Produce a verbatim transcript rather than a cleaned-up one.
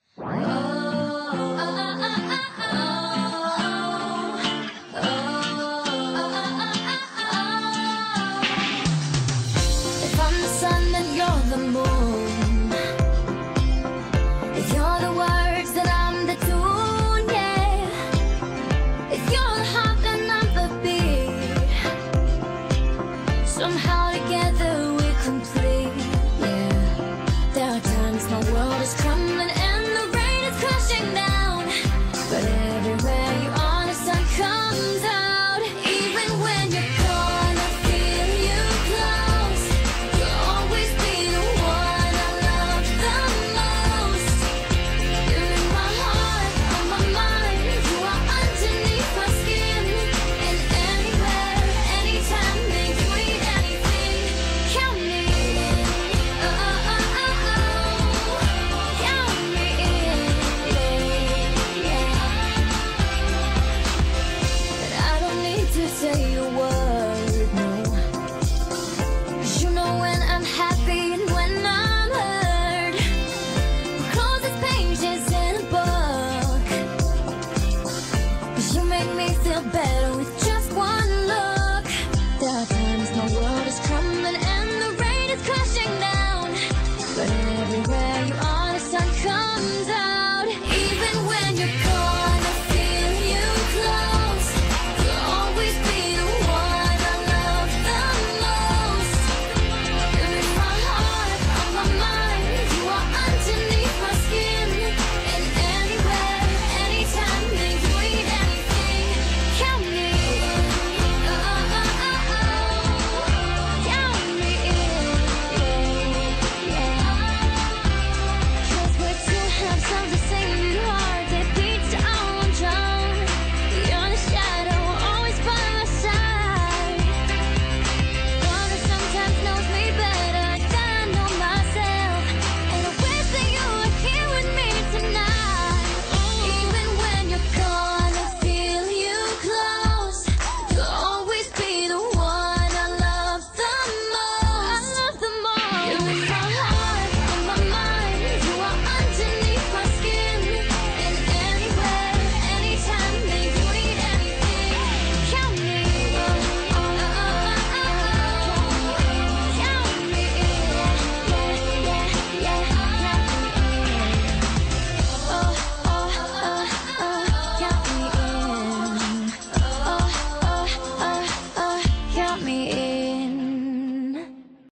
Oh, oh, oh, oh, oh. If I'm the sun, then you're the moon. If you're the words, then I'm the tune, yeah. If you're the heart, then I'm the beat. Somehow together we're complete.